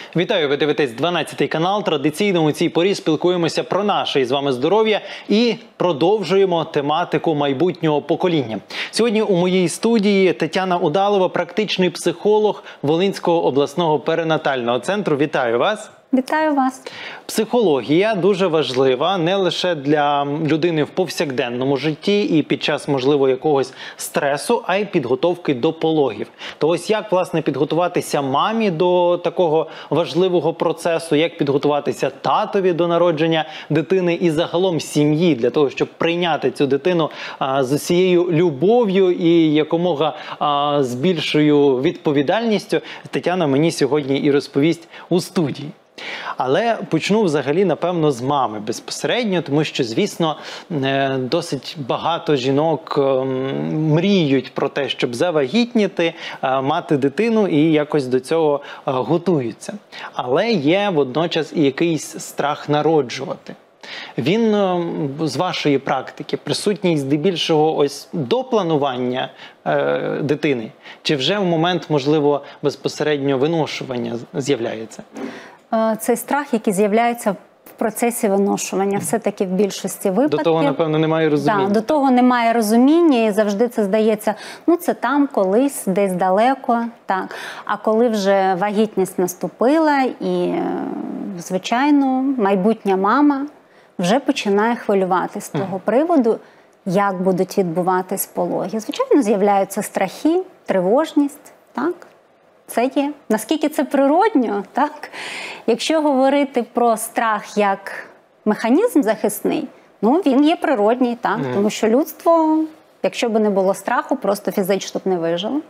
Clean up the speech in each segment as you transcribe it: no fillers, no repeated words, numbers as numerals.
Вітаю, ви дивитесь 12-й канал. Традиційно у цій порі спілкуємося про наше із вами здоров'я і продовжуємо тематику майбутнього покоління. Сьогодні у моїй студії Тетяна Удалова, практичний психолог Волинського обласного перинатального центру. Вітаю вас! Вітаю вас! Психологія дуже важлива не лише для людини в повсякденному житті і під час, можливо, якогось стресу, а й підготовки до пологів. То ось як, власне, підготуватися мамі до такого важливого процесу, як підготуватися татові до народження дитини і загалом сім'ї для того, щоб прийняти цю дитину з усією любов'ю і якомога з більшою відповідальністю, Тетяна мені сьогодні і розповість у студії. Але почну взагалі, напевно, з мами безпосередньо, тому що, звісно, досить багато жінок мріють про те, щоб завагітніти, мати дитину і якось до цього готуються. Але є водночас і якийсь страх народжувати. Він, з вашої практики, присутній здебільшого ось до планування дитини? Чи вже в момент, можливо, безпосередньо виношування з'являється? Цей страх, який з'являється в процесі виношування, все-таки в більшості випадків. До того, напевно, немає розуміння. Так, до того немає розуміння і завжди це здається, ну це там, колись, десь далеко. Так. А коли вже вагітність наступила і, звичайно, майбутня мама вже починає хвилюватися з того приводу, як будуть відбуватись пологи. Звичайно, з'являються страхи, тривожність, так? Це є. Наскільки це природньо, так? Якщо говорити про страх як механізм захисний, ну він є природній, так? Тому що людство, якщо б не було страху, просто фізично б не вижило.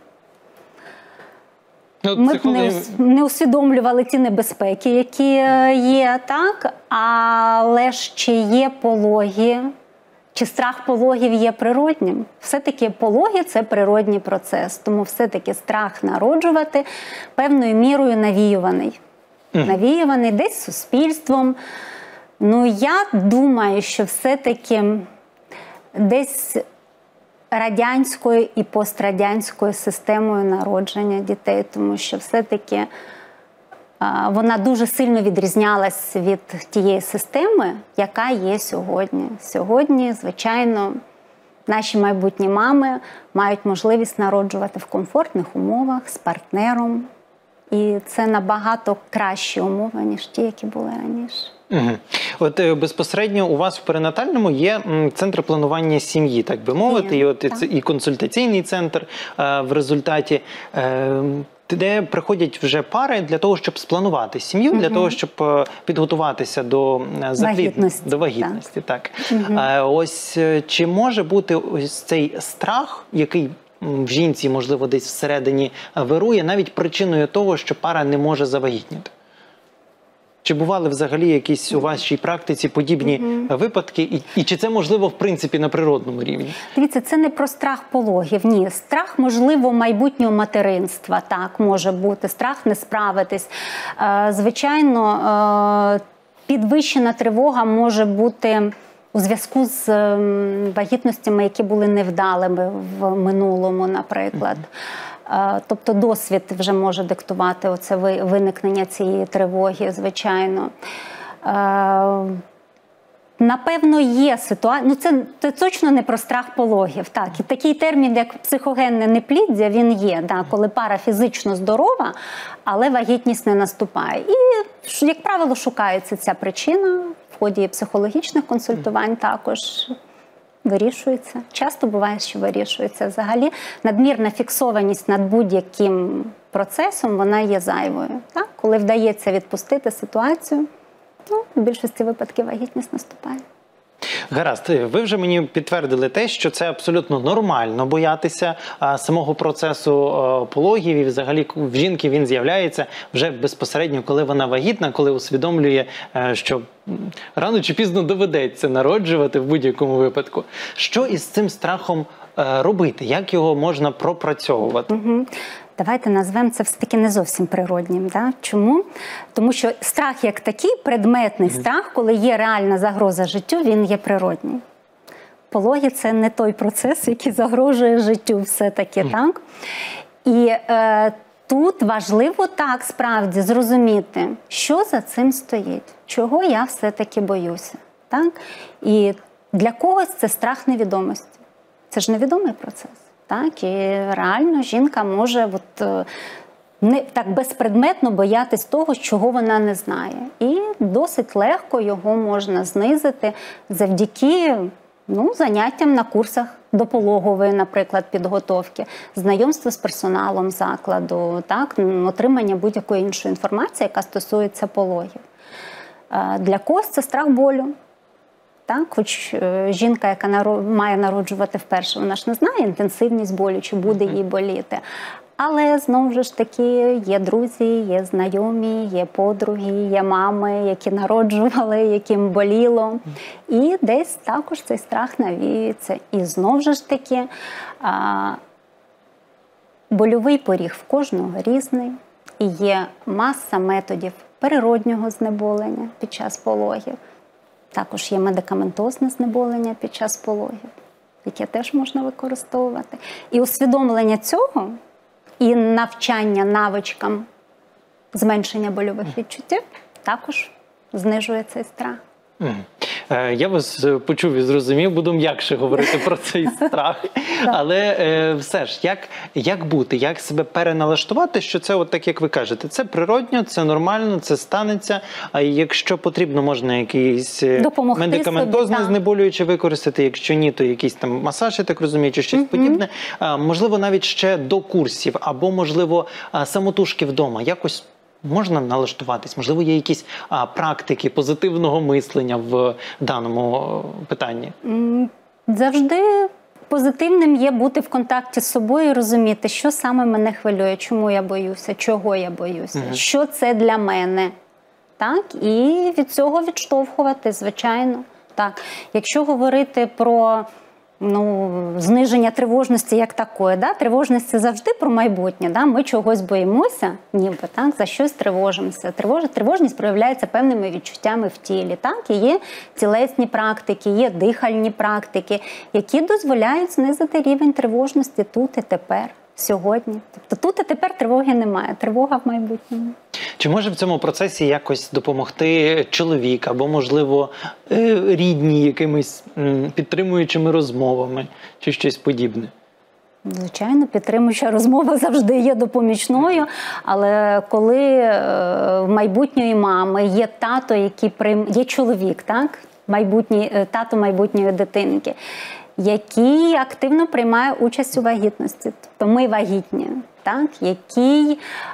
Ми б не усвідомлювали ті небезпеки, які є, так? Але ж чи є пологи, чи страх пологів є природнім? Все-таки пологи – це природній процес, тому все-таки страх народжувати певною мірою навіюваний. Навіюваний десь суспільством. Ну, я думаю, що все-таки десь радянською і пострадянською системою народження дітей, тому що все-таки вона дуже сильно відрізнялась від тієї системи, яка є сьогодні. Сьогодні, звичайно, наші майбутні мами мають можливість народжувати в комфортних умовах, з партнером. І це набагато кращі умови, ніж ті, які були раніше. От безпосередньо у вас в перинатальному є центр планування сім'ї, так би мовити, і консультаційний центр в результаті, де приходять вже пари для того, щоб спланувати сім'ю, для того, щоб підготуватися до вагітності. Так. Ось чи може бути ось цей страх, який в жінці, можливо, десь всередині вирує, навіть причиною того, що пара не може завагітніти? Чи бували взагалі якісь у вашій практиці подібні випадки? І чи це можливо, в принципі, на природному рівні? Дивіться, це не про страх пологів, ні. Страх, можливо, майбутнього материнства, так, може бути. Страх не справитись. Звичайно, підвищена тривога може бути у зв'язку з вагітностями, які були невдалими в минулому, наприклад. Тобто досвід вже може диктувати оце виникнення цієї тривоги, звичайно. Напевно, є ситуація, ну це точно не про страх пологів. Так, і такий термін, як психогенне непліддя, він є, да, коли пара фізично здорова, але вагітність не наступає. І, як правило, шукається ця причина в ході психологічних консультувань також. Вирішується. Часто буває, що вирішується. Взагалі, надмірна фіксованість над будь-яким процесом, вона є зайвою. Так? Коли вдається відпустити ситуацію, ну, в більшості випадків вагітність наступає. Гаразд, ви вже мені підтвердили те, що це абсолютно нормально боятися самого процесу пологів, і взагалі в жінки він з'являється вже безпосередньо, коли вона вагітна, коли усвідомлює, що рано чи пізно доведеться народжувати в будь-якому випадку. Що із цим страхом робити? Як його можна пропрацьовувати? Давайте назвемо це все-таки не зовсім природнім. Да? Чому? Тому що страх як такий, предметний страх, коли є реальна загроза життю, він є природній. Пологи – це не той процес, який загрожує життю все-таки, так? І тут важливо так справді зрозуміти, що за цим стоїть, чого я все-таки боюся. Так? І для когось це страх невідомості. Це ж невідомий процес. Так? І реально жінка може не так безпредметно боятись того, чого вона не знає. І досить легко його можна знизити завдяки заняттям на курсах допологової, наприклад, підготовки, знайомство з персоналом закладу, так, отримання будь-якої іншої інформації, яка стосується пологів. Для когось це страх болю. Так? Хоч жінка, яка має народжувати вперше, вона ж не знає інтенсивність болю, чи буде їй боліти. Але, знову ж таки, є друзі, є знайомі, є подруги, є мами, які народжували, яким боліло. І десь також цей страх навіюється. І, знову ж таки, больовий поріг в кожного різний. І є маса методів природнього знеболення під час пологів. Також є медикаментозне знеболення під час пологів, яке теж можна використовувати. І усвідомлення цього і навчання навичкам зменшення больових відчуттів також знижує цей страх. Я вас почув і зрозумів, буду м'якше говорити про цей страх. Але все ж, як бути, як себе переналаштувати, що це от так, як ви кажете, це природньо, це нормально, це станеться, а якщо потрібно, можна якийсь медикаментозне знеболююче використати, якщо ні, то якийсь там масаж, я так розумію, чи щось подібне. Можливо, навіть ще до курсів, або, можливо, самотужки вдома, якось можна налаштуватись? Можливо, є якісь практики позитивного мислення в даному питанні? Завжди позитивним є бути в контакті з собою і розуміти, що саме мене хвилює, чому я боюся, чого я боюся, що це для мене. Так? І від цього відштовхувати, звичайно. Так. Якщо говорити про зниження тривожності як такої. Да? Тривожність – це завжди про майбутнє. Да? Ми чогось боїмося, ніби так? За щось тривожимося. Тривожність проявляється певними відчуттями в тілі. Так? І є тілесні практики, є дихальні практики, які дозволяють знизити рівень тривожності тут і тепер, сьогодні. Тобто тут і тепер тривоги немає, тривога в майбутньому. Чи може в цьому процесі якось допомогти чоловік або, можливо, рідні якимись підтримуючими розмовами чи щось подібне? Звичайно, підтримуюча розмова завжди є допомічною, але коли в майбутньої мами є тато, є чоловік, так? Тато майбутньої дитинки, який активно приймає участь у вагітності, тобто ми вагітні, так? Який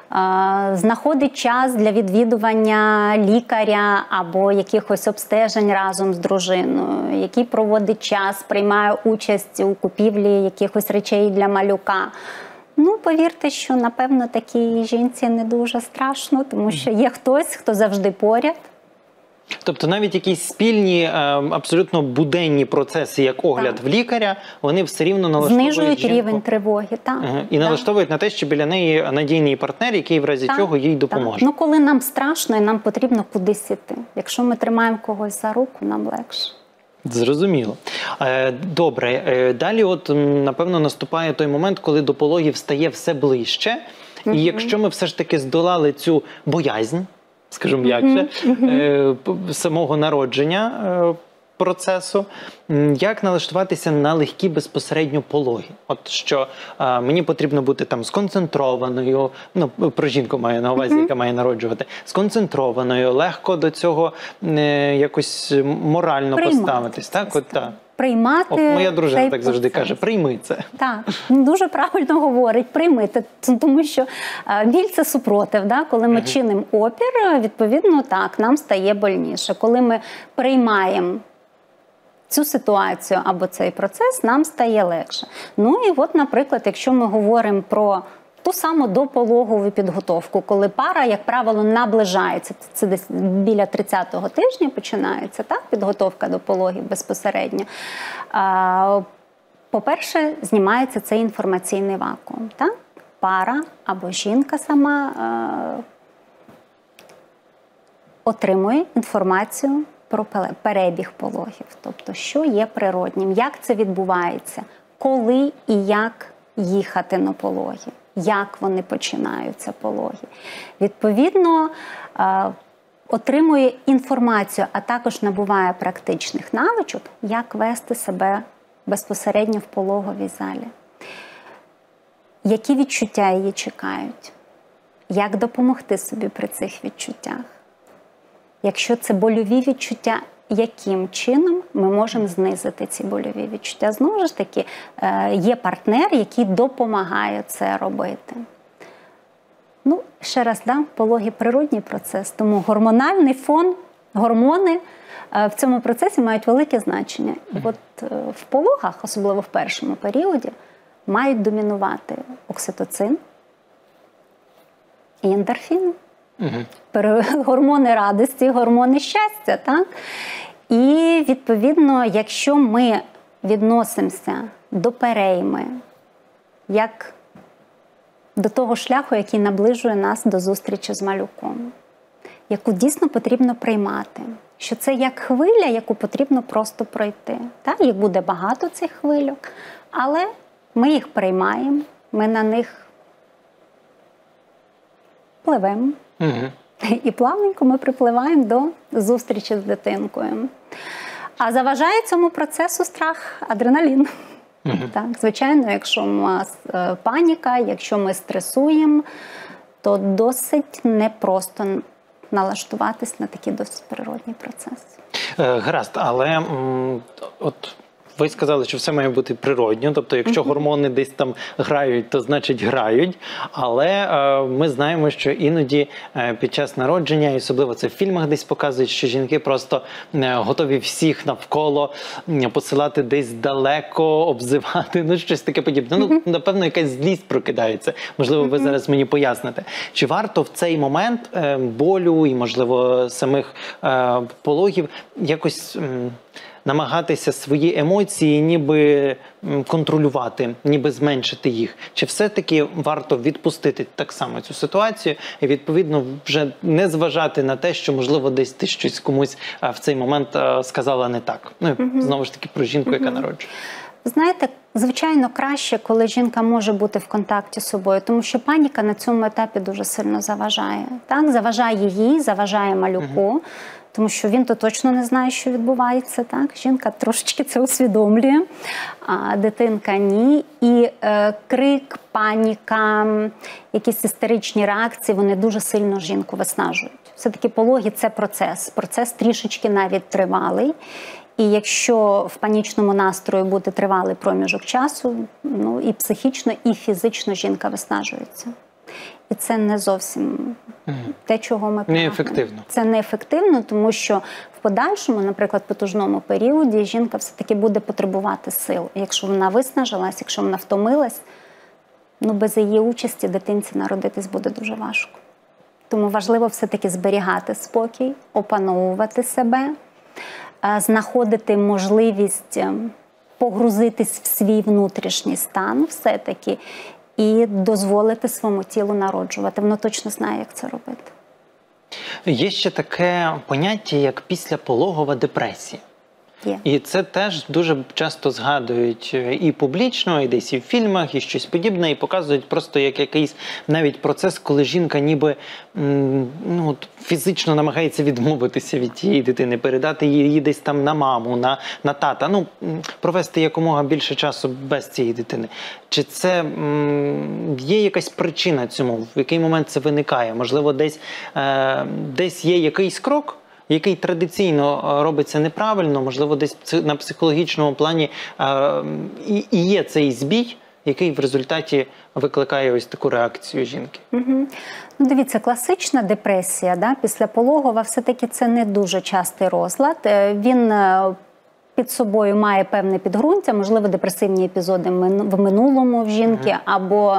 знаходить час для відвідування лікаря або якихось обстежень разом з дружиною, який проводить час, приймає участь у купівлі якихось речей для малюка. Повірте, що, напевно, такій жінці не дуже страшно, тому що є хтось, хто завжди поряд. Тобто навіть якісь спільні, абсолютно буденні процеси, як огляд в лікаря, вони все рівно налаштовують знижують жінку. рівень тривоги. Так. І налаштовують на те, що біля неї надійний партнер, який в разі чого їй допоможе. Коли нам страшно і нам потрібно кудись іти. Якщо ми тримаємо когось за руку, нам легше. Зрозуміло. Добре. Далі напевно, наступає той момент, коли до пологів стає все ближче. І якщо ми все ж таки здолали цю боязнь, скажімо м'якше, самого народження процесу, як налаштуватися на легкі безпосередньо пологи? От що мені потрібно бути там сконцентрованою, про жінку маю на увазі, яка має народжувати, сконцентрованою, легко до цього якось морально поставитись. Так? Приймати моя дружина так завжди каже, прийми це. Так, дуже правильно говорить, приймити, тому що біль – це супротив. Да? Коли ми чинимо опір, відповідно, так, нам стає больніше. Коли ми приймаємо цю ситуацію або цей процес, нам стає легше. Наприклад, якщо ми говоримо про ту саму допологову підготовку, коли пара, як правило, наближається. Це десь біля 30-го тижня починається, так, підготовка до пологів безпосередньо. По-перше, знімається цей інформаційний вакуум. Так? Пара або жінка сама отримує інформацію про перебіг пологів. Тобто, що є природнім, як це відбувається, коли і як їхати на пологи. як вони починаються пологи. Відповідно, отримує інформацію, а також набуває практичних навичок, як вести себе безпосередньо в пологовій залі. Які відчуття її чекають? Як допомогти собі при цих відчуттях? Якщо це больові відчуття, яким чином ми можемо знизити ці больові відчуття? Знову ж таки, є партнер, який допомагає це робити. Ну, ще раз, пологи – природній процес, тому гормональний фон, гормони в цьому процесі мають велике значення. І от в пологах, особливо в першому періоді, мають домінувати окситоцин і ендорфін. Гормони радості, гормони щастя. Так? І, відповідно, якщо ми відносимося до перейми, як до того шляху, який наближує нас до зустрічі з малюком, яку дійсно потрібно приймати, що це як хвиля, яку потрібно просто пройти. Так? Їх буде багато, цих хвильок, але ми їх приймаємо, ми на них пливемо. І плавненько ми припливаємо до зустрічі з дитинкою. А заважає цьому процесу страх, адреналін. Так, звичайно, якщо у нас паніка, якщо ми стресуємо, то досить непросто налаштуватись на такий досить природний процес. Гаразд, але от ви сказали, що все має бути природньо, тобто якщо гормони десь там грають, то значить грають, але ми знаємо, що іноді під час народження, і особливо це в фільмах десь показують, що жінки просто готові всіх навколо посилати десь далеко, обзивати, ну щось таке подібне. Ну, напевно, якась злість прокидається. Можливо, ви зараз мені поясните. Чи варто в цей момент болю і, можливо, самих пологів якось намагатися свої емоції ніби контролювати, ніби зменшити їх? Чи все-таки варто відпустити так само цю ситуацію і, відповідно, вже не зважати на те, що, можливо, десь ти щось комусь в цей момент сказала не так? Ну, знову ж таки, про жінку, яка народжує. Знаєте, звичайно, краще, коли жінка може бути в контакті з собою, тому що паніка на цьому етапі дуже сильно заважає. Так? Заважає їй, заважає малюку, тому що він то точно не знає, що відбувається. Так? Жінка трошечки це усвідомлює, а дитинка ні. І крик, паніка, якісь істеричні реакції, вони дуже сильно жінку виснажують. Все-таки пологи – це процес трішечки навіть тривалий. І якщо в панічному настрої буде тривалий проміжок часу, ну і психічно, і фізично жінка виснажується. І це не зовсім те, чого ми прагнемо. Неефективно. Це неефективно, тому що в подальшому, наприклад, потужному періоді, жінка все-таки буде потребувати сил. Якщо вона виснажилась, якщо вона втомилась, ну без її участі дитинці народитись буде дуже важко. Тому важливо все-таки зберігати спокій, опановувати себе, знаходити можливість погрузитись в свій внутрішній стан все-таки і дозволити своєму тілу народжувати. Воно точно знає, як це робити. Є ще таке поняття, як післяпологова депресія. Є. І це теж дуже часто згадують і публічно, і десь і в фільмах, і щось подібне, і показують просто як якийсь навіть процес, коли жінка ніби ну, фізично намагається відмовитися від тієї дитини, передати її десь там на маму, на тата, ну, провести якомога більше часу без цієї дитини. Чи це є якась причина цьому? В який момент це виникає? Можливо, десь є якийсь крок, який традиційно робиться неправильно, можливо, десь на психологічному плані і є цей збій, який в результаті викликає ось таку реакцію жінки. Ну, дивіться, класична депресія, післяпологова, все-таки це не дуже частий розлад. Він під собою має певне підґрунтя, можливо, депресивні епізоди в минулому в жінки, або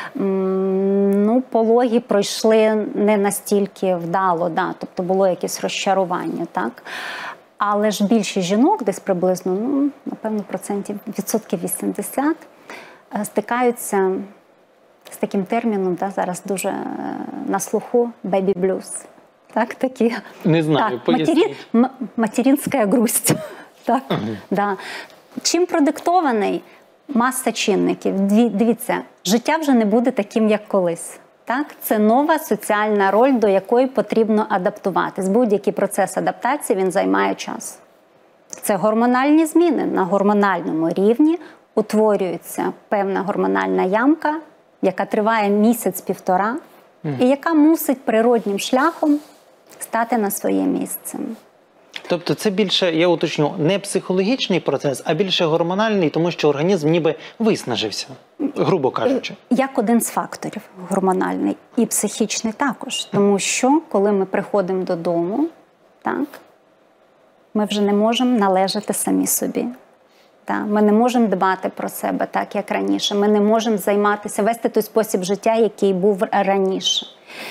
пологи пройшли не настільки вдало, тобто було якесь розчарування. Так? Але ж більшість жінок, десь приблизно, напевно, відсотків 80, стикаються з таким терміном, зараз дуже на слуху, baby blues. Так, такі. Не знаю, поясніть. Материнська грусть. Так, да. Чим продиктований? Маса чинників. Дивіться, життя вже не буде таким, як колись. Так? Це нова соціальна роль, до якої потрібно адаптуватись. Будь-який процес адаптації, він займає час. Це гормональні зміни. На гормональному рівні утворюється певна гормональна ямка, яка триває місяць-півтора, і яка мусить природнім шляхом стати на своє місце. Тобто це більше, я уточню, не психологічний процес, а більше гормональний, тому що організм ніби виснажився, грубо кажучи. Як один з факторів гормональний і психічний також. Тому що, коли ми приходимо додому, так, ми вже не можемо належати самі собі. Ми не можемо дбати про себе так, як раніше. Ми не можемо займатися, вести той спосіб життя, який був раніше.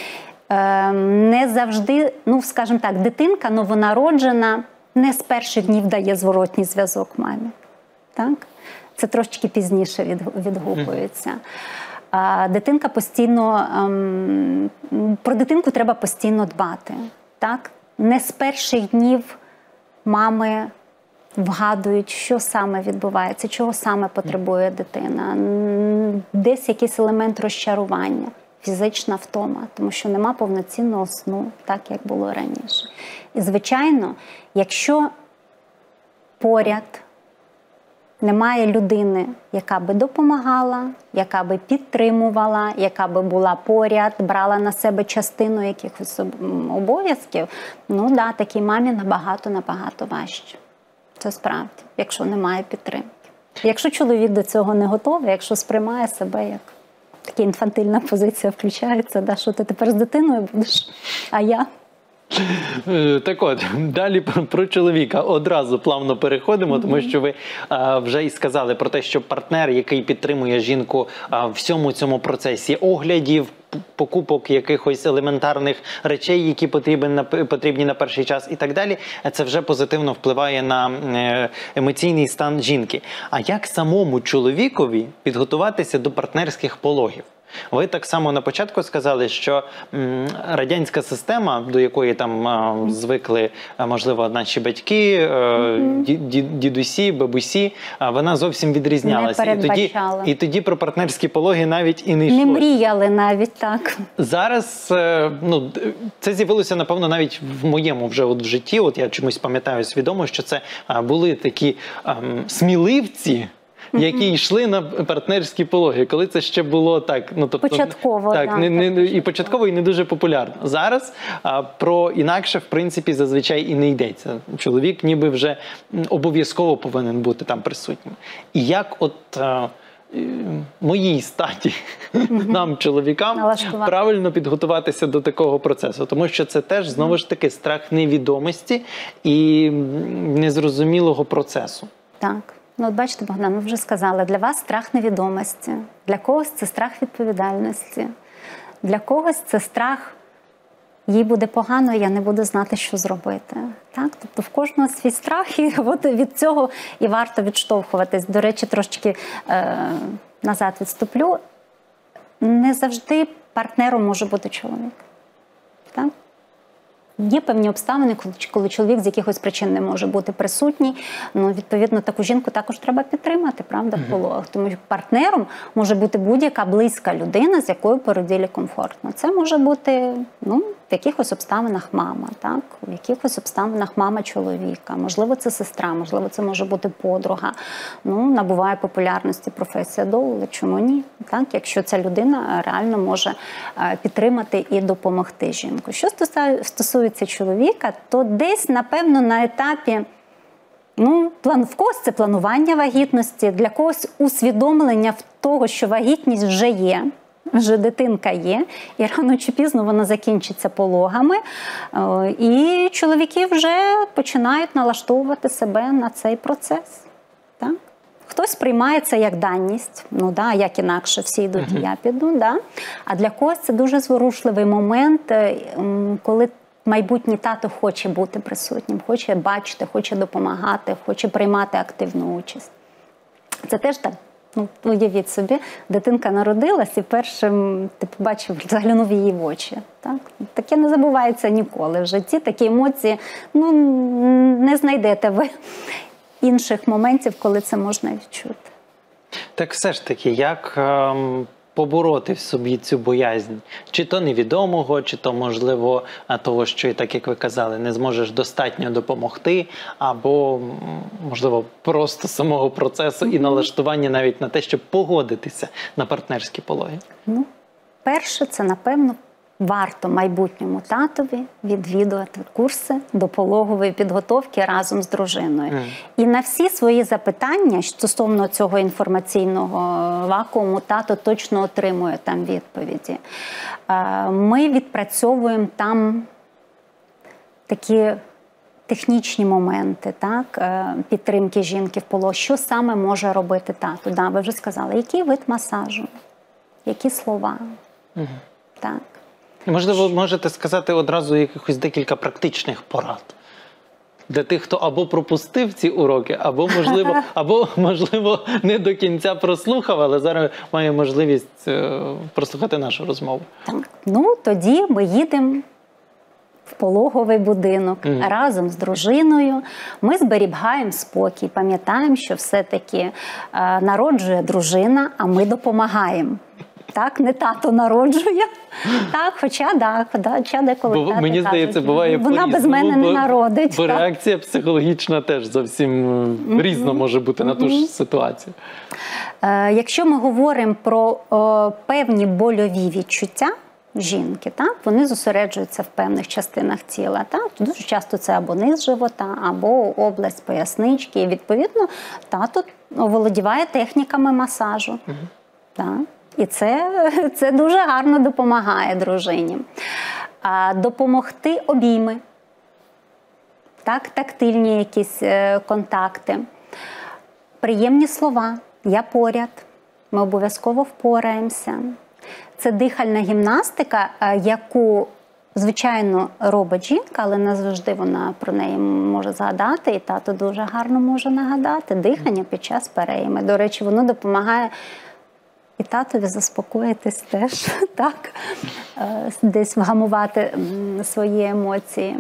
Не завжди, скажімо так, дитинка новонароджена не з перших днів дає зворотній зв'язок мамі. Так? Це трошки пізніше відгукується. Дитинка постійно, про дитинку треба постійно дбати. Так? Не з перших днів мами вгадують, що саме відбувається, чого саме потребує дитина. Десь якийсь елемент розчарування, фізична втома, тому що нема повноцінного сну, так, як було раніше. І, звичайно, якщо поряд немає людини, яка би допомагала, яка би підтримувала, яка би була поряд, брала на себе частину якихось обов'язків, такій мамі набагато важче. Це справді, якщо немає підтримки. Якщо чоловік до цього не готовий, якщо сприймає себе як така інфантильна позиція включається, що ти тепер з дитиною будеш, а я? Так от, далі про чоловіка одразу плавно переходимо, тому що ви вже і сказали про те, що партнер, який підтримує жінку в всьому цьому процесі оглядів, покупок якихось елементарних речей, які потрібні на перший час і так далі, це вже позитивно впливає на емоційний стан жінки. А як самому чоловікові підготуватися до партнерських пологів? Ви так само на початку сказали, що радянська система, до якої там звикли, можливо, наші батьки, дідусі, бабусі, вона зовсім відрізнялася. І тоді про партнерські пологи навіть і не йшлося. Не мріяли навіть, так. Зараз, це з'явилося, напевно, навіть в моєму вже в житті. От я чомусь пам'ятаю свідомо, що це були такі сміливці, які йшли на партнерські пологи, коли це ще було так, початково, так, і початково, і не дуже популярно. Зараз про інакше, в принципі, зазвичай і не йдеться. Чоловік ніби вже обов'язково повинен бути там присутнім. І як моїй статі, нам, чоловікам, правильно підготуватися до такого процесу? Тому що це теж, знову ж таки, страх невідомості і незрозумілого процесу. Так. От бачите, Богдан, ми вже сказали, для вас страх невідомості, для когось це страх відповідальності, для когось це страх, їй буде погано, я не буду знати, що зробити. Так? Тобто в кожного свій страх, і от від цього і варто відштовхуватись. До речі, трошки назад відступлю. Не завжди партнером може бути чоловік. Так? Є певні обставини, коли чоловік з якихось причин не може бути присутній. Відповідно, таку жінку також треба підтримати, правда, в пологах. Тому що партнером може бути будь-яка близька людина, з якою породілі комфортно. Це може бути, в якихось обставинах мама, так? В якихось обставинах мама чоловіка. Можливо, це сестра, можливо, це може бути подруга. Набуває популярності професія доула, чому ні? Так? Якщо ця людина реально може підтримати і допомогти жінку. Що стосується чоловіка, то десь, напевно, на етапі, в когось це планування вагітності, для когось усвідомлення в того, що вагітність вже є, вже дитинка є, і рано чи пізно вона закінчиться пологами, і чоловіки вже починають налаштовувати себе на цей процес. Так? Хтось сприймає це як даність, як інакше, всі йдуть, і я піду. А для когось це дуже зворушливий момент, коли майбутній тато хоче бути присутнім, хоче бачити, хоче допомагати, хоче приймати активну участь. Це теж так. Уявіть собі, дитинка народилась і першим ти побачив, заглянув її в очі. Так? Таке не забувається ніколи в житті, такі емоції не знайдете ви інших моментів, коли це можна відчути. Так все ж таки, як побороти в собі цю боязнь? Чи то невідомого, чи то, можливо, того, що, так як ви казали, не зможеш достатньо допомогти, або, можливо, просто самого процесу і налаштування навіть на те, щоб погодитися на партнерські пологи? Ну, перше, це, напевно, варто майбутньому татові відвідувати курси до пологової підготовки разом з дружиною. І на всі свої запитання стосовно цього інформаційного вакууму тато точно отримує там відповіді. Ми відпрацьовуємо там такі технічні моменти, так, підтримки жінки в пологі. Що саме може робити тато? Да, ви вже сказали, який вид масажу, які слова. Так. Можливо, можете сказати одразу якихось декілька практичних порад для тих, хто або пропустив ці уроки, або, можливо, не до кінця прослухав, але зараз має можливість прослухати нашу розмову. Так. Ну, тоді ми їдемо в пологовий будинок разом з дружиною. Ми зберігаємо спокій, пам'ятаємо, що все-таки народжує дружина, а ми допомагаємо. Так, не тато народжує. Так, хоча деколи тато мені здається, кажуть, буває вона без мене не народить. Бо так. реакція психологічна теж зовсім різна може бути на ту ж ситуацію. Якщо ми говоримо про певні больові відчуття жінки, так, вони зосереджуються в певних частинах тіла. Так? Дуже часто це або низ живота, або область пояснички. І, відповідно, тато оволодіває техніками масажу. Так? І це дуже гарно допомагає дружині. Допомогти обійми, так, тактильні якісь контакти, приємні слова, я поряд, ми обов'язково впораємося. Це дихальна гімнастика, яку, звичайно, робить жінка, але не завжди вона про неї може згадати, і тато дуже гарно може нагадати. Дихання під час перейми. До речі, воно допомагає і татові заспокоїтись теж, так, десь вгамувати свої емоції.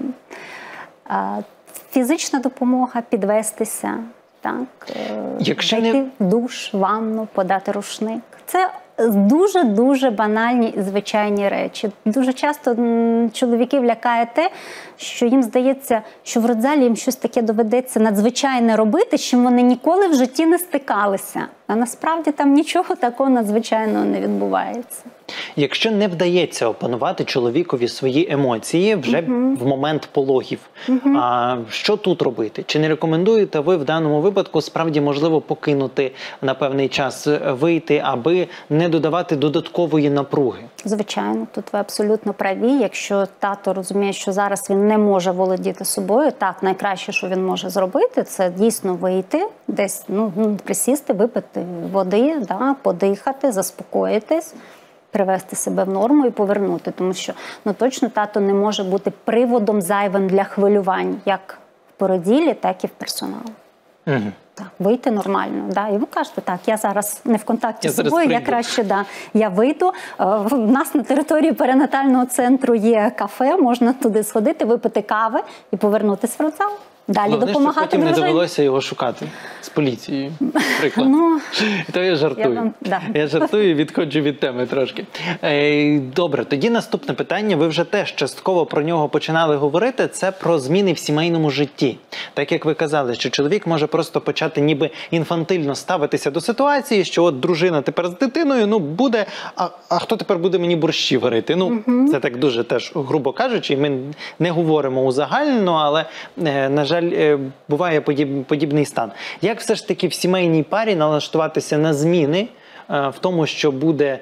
Фізична допомога, підвестися, так, зайти в душ, ванну, подати рушник. Це дуже-дуже банальні і звичайні речі. Дуже часто чоловіків лякає те, що їм здається, що в родзалі їм щось таке доведеться надзвичайне робити, з чим вони ніколи в житті не стикалися. А насправді там нічого такого надзвичайного не відбувається. Якщо не вдається опанувати чоловікові свої емоції вже в момент пологів, що тут робити? Чи не рекомендуєте ви в даному випадку справді можливо покинути на певний час, вийти, аби не додавати додаткової напруги? Звичайно, тут ви абсолютно праві. Якщо тато розуміє, що зараз він не може володіти собою, так, найкраще, що він може зробити, це дійсно вийти, десь присісти, випити води, да, подихати, заспокоїтись, привести себе в норму і повернути. Тому що точно тато не може бути приводом зайвим для хвилювань, як в породілі, так і в персоналу. Так, вийти нормально. Да. І ви кажете, так, я зараз не в контакті з собою, я краще, я вийду. У нас на території перинатального центру є кафе, можна туди сходити, випити кави і повернутися в родзал. Далі допомагати потім дружині. не довелося його шукати з поліцією, приклад. То я жартую. Я жартую і відходжу від теми трошки. Добре, тоді наступне питання. Ви вже теж частково про нього починали говорити. Це про зміни в сімейному житті. Так як ви казали, що чоловік може просто почати ніби інфантильно ставитися до ситуації, що от дружина тепер з дитиною, буде, а хто тепер буде мені борщі варити? Це так дуже теж, грубо кажучи, ми не говоримо узагальнено, але, на жаль, буває подібний стан. Як все ж таки в сімейній парі налаштуватися на зміни в тому, що буде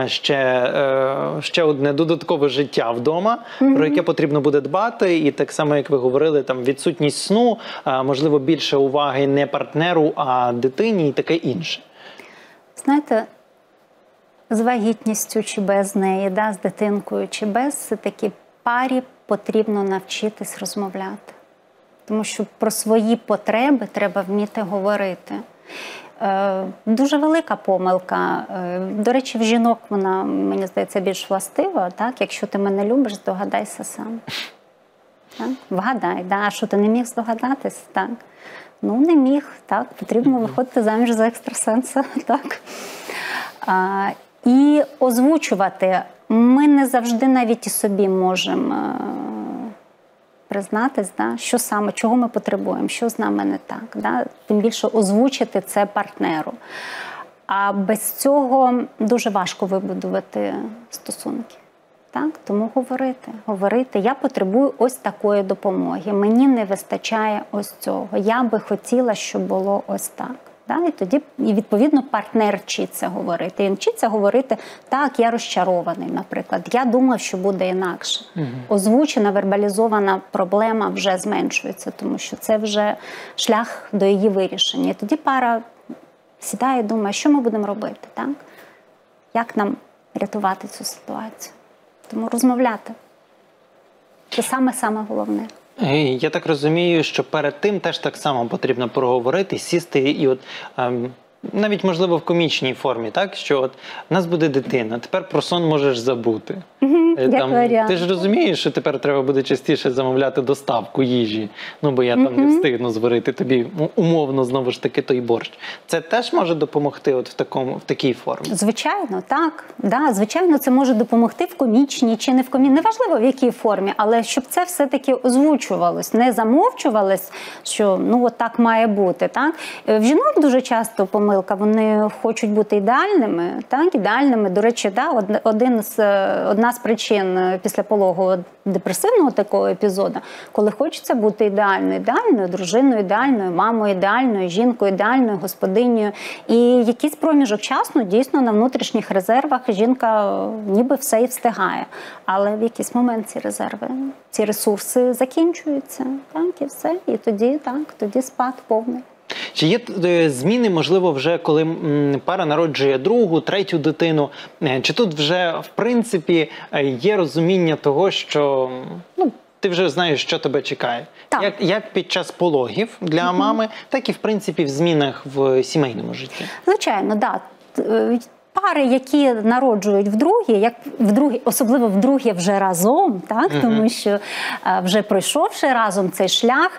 ще одне додаткове життя вдома, про яке потрібно буде дбати, і так само, як ви говорили, там відсутність сну, можливо, більше уваги не партнеру, а дитині і таке інше? Знаєте, з вагітністю чи без неї, з дитинкою чи без, все-таки парі потрібно навчитись розмовляти. Тому що про свої потреби треба вміти говорити. Дуже велика помилка. До речі, в жінок вона, мені здається, більш властива. Так? Якщо ти мене любиш, здогадайся сам. Так? Вгадай, а що ти не міг здогадатись? Так? Ну, не міг, так, потрібно виходити заміж за екстрасенса, так. І озвучувати. Ми не завжди навіть і собі можемо признатись, да, що саме, чого ми потребуємо, що з нами не так. Да? Тим більше озвучити це партнеру. А без цього дуже важко вибудувати стосунки. Так? Тому говорити. Я потребую ось такої допомоги. Мені не вистачає ось цього. Я би хотіла, щоб було ось так. Да? І тоді, відповідно, партнер вчиться говорити. Він вчиться говорити, так, я розчарований, наприклад. Я думав, що буде інакше. Озвучена, вербалізована проблема вже зменшується, тому що це вже шлях до її вирішення. І тоді пара сідає і думає, що ми будемо робити, так? Як нам рятувати цю ситуацію? Тому розмовляти. Це саме головне. Я так розумію, що перед тим теж так само потрібно проговорити, сісти і от навіть, можливо, в комічній формі, так? Що от в нас буде дитина, тепер про сон можеш забути. Ти ж розумієш, що тепер треба буде частіше замовляти доставку їжі, ну бо я там не встигну зварити тобі умовно, знову ж таки, той борщ. Це теж може допомогти от в такій формі? Звичайно, так. Да, звичайно, це може допомогти в комічній чи не в комічній. Неважливо, в якій формі, але щоб це все-таки озвучувалось, не замовчувалось, що ну от так має бути. Так? В жінок дуже часто помилка, вони хочуть бути ідеальними. Так? Ідеальними, до речі, да, одна з причин післяпологового депресивного такого епізоду, коли хочеться бути ідеальною дружиною, ідеальною мамою, ідеальною жінкою, ідеальною господинею. І якийсь проміжок часу дійсно на внутрішніх резервах жінка ніби все і встигає. Але в якийсь момент ці резерви, ці ресурси закінчуються. Так, і все. І тоді спад повний. Чи є зміни, можливо, вже коли пара народжує другу, третю дитину? Чи тут вже, в принципі, є розуміння того, що ти вже знаєш, що тебе чекає? Як під час пологів для мами, так і, в принципі, в змінах в сімейному житті? Звичайно, так. Пари, які народжують вдруге, особливо вдруге вже разом, так? Тому що вже пройшовши разом цей шлях,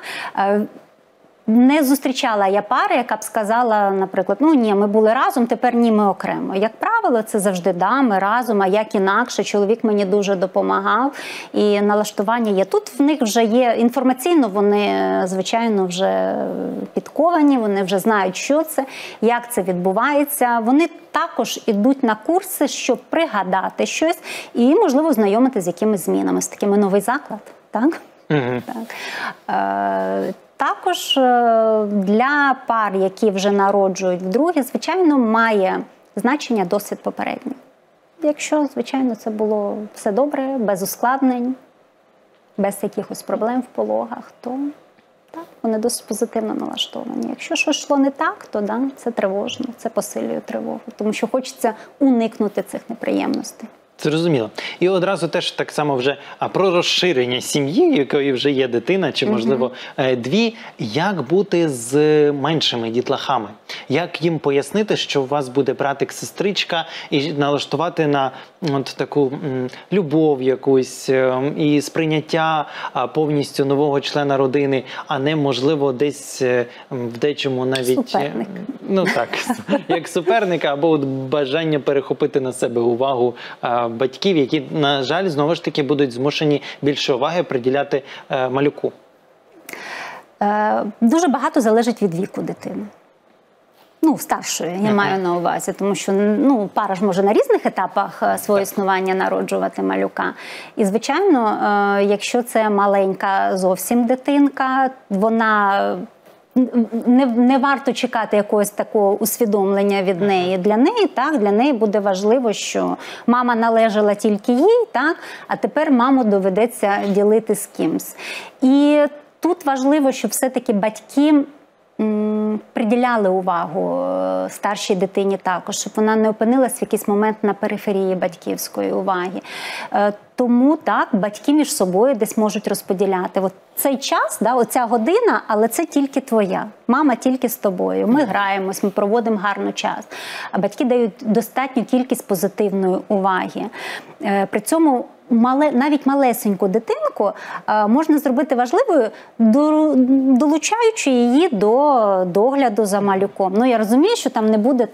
не зустрічала я пари, яка б сказала, наприклад, ну ні, ми були разом, тепер ні, ми окремо. Як правило, це завжди да, ми разом, а як інакше, чоловік мені дуже допомагав, і налаштування є. Тут в них вже є, інформаційно вони, звичайно, вже підковані, вони вже знають, що це, як це відбувається. Вони також ідуть на курси, щоб пригадати щось і, можливо, знайомити з якимись змінами, з такими новий заклад, так? Так. Також для пар, які вже народжують вдруге, звичайно, має значення досвід попередній. Якщо, звичайно, це було все добре, без ускладнень, без якихось проблем в пологах, то так, вони досить позитивно налаштовані. Якщо щось йшло не так, то да, це тривожно, це посилює тривогу, тому що хочеться уникнути цих неприємностей. Зрозуміло. І одразу теж так само вже про розширення сім'ї, якої вже є дитина, чи, можливо, дві. Як бути з меншими дітлахами? Як їм пояснити, що у вас буде братик-сестричка, і налаштувати на от таку любов якусь і сприйняття повністю нового члена родини, а не, можливо, десь в дечому навіть... Суперник. Ну так, як суперника, або от бажання перехопити на себе увагу батьків, які, на жаль, знову ж таки будуть змушені більше уваги приділяти малюку? Дуже багато залежить від віку дитини. Ну, старшої, я маю на увазі, тому що пара ж може на різних етапах свого існування народжувати малюка. І, звичайно, якщо це маленька зовсім дитинка, вона... Не варто чекати якогось такого усвідомлення від неї. Для неї буде важливо, що мама належала тільки їй, так, а тепер маму доведеться ділити з кимсь. І тут важливо, щоб все-таки батьки приділяли увагу старшій дитині також, щоб вона не опинилась в якийсь момент на периферії батьківської уваги. Тому так, батьки між собою десь можуть розподіляти. От цей час, да, оця година, але це тільки твоя. Мама тільки з тобою. Ми граємось, ми проводимо гарний час. А батьки дають достатню кількість позитивної уваги. При цьому навіть малесеньку дитинку можна зробити важливою, долучаючи її до догляду за малюком. Ну, я розумію, що там не буде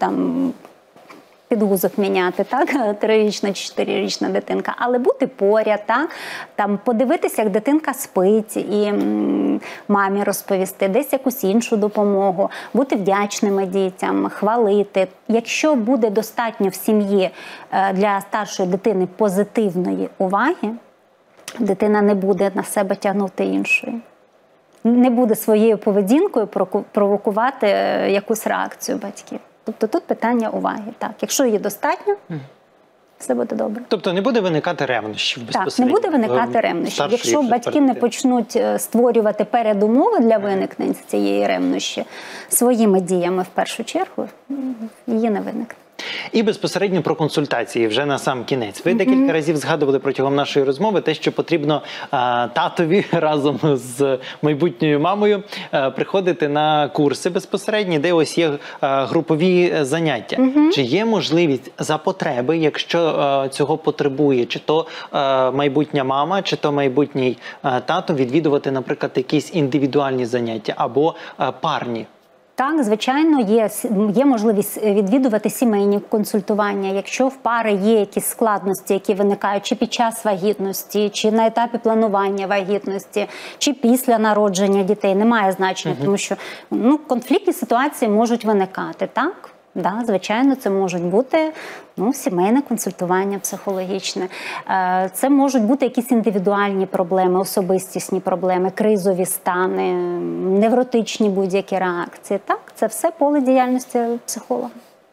підгузок міняти, так, 3-річна чи 4-річна дитинка, але бути поряд, так, там подивитися, як дитинка спить, і мамі розповісти, десь якусь іншу допомогу, бути вдячними дітям, хвалити. Якщо буде достатньо в сім'ї для старшої дитини позитивної уваги, дитина не буде на себе тягнути іншої. Не буде своєю поведінкою провокувати якусь реакцію батьків. Тобто тут питання уваги. Так, якщо її достатньо, все буде добре. Тобто не буде виникати ревнощів безпосередньо? Так, не буде виникати ревнощів. Якщо батьки не почнуть створювати передумови для виникнення цієї ревнощі своїми діями в першу чергу, її не виникне. І безпосередньо про консультації вже на сам кінець. Ви декілька разів згадували протягом нашої розмови те, що потрібно татові разом з майбутньою мамою приходити на курси безпосередні, де ось є групові заняття. Чи є можливість за потреби, якщо цього потребує, чи то майбутня мама, чи то майбутній тато відвідувати, наприклад, якісь індивідуальні заняття або парні? Так, звичайно, є можливість відвідувати сімейні консультування. Якщо в пари є якісь складності, які виникають чи під час вагітності, чи на етапі планування вагітності, чи після народження дітей, немає значення, тому що конфліктні ситуації можуть виникати, так? Да, звичайно, це можуть бути сімейне консультування психологічне. Це можуть бути якісь індивідуальні проблеми, особистісні проблеми, кризові стани, невротичні будь-які реакції. Так, це все поле діяльності психолога.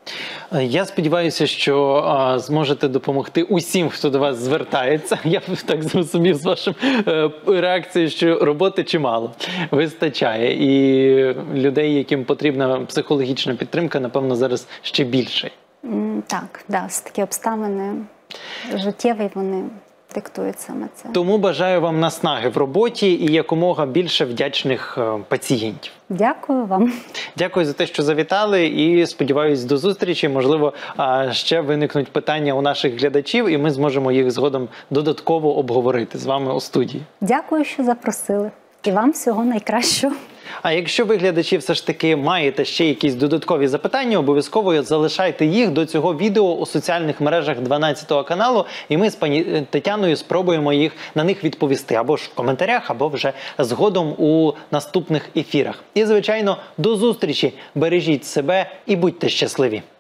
Я сподіваюся, що зможете допомогти усім, хто до вас звертається. Я так зрозумів з вашим реакцією, що роботи чимало вистачає. І людей, яким потрібна психологічна підтримка, напевно, зараз ще більше. Так, да, такі обставини життєві, вони диктують саме це. Тому бажаю вам наснаги в роботі і якомога більше вдячних пацієнтів. Дякую вам. Дякую за те, що завітали, і сподіваюсь, до зустрічі. Можливо, ще виникнуть питання у наших глядачів, і ми зможемо їх згодом додатково обговорити з вами у студії. Дякую, що запросили. І вам всього найкращого. А якщо ви, глядачі, все ж таки маєте ще якісь додаткові запитання, обов'язково залишайте їх до цього відео у соціальних мережах 12 каналу, і ми з пані Тетяною спробуємо на них відповісти або ж в коментарях, або вже згодом у наступних ефірах. І, звичайно, до зустрічі! Бережіть себе і будьте щасливі!